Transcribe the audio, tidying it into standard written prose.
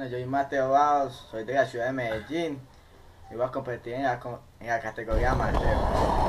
yo soy Mateo Baos, soy de la ciudad de Medellín y voy a competir en la categoría amateur.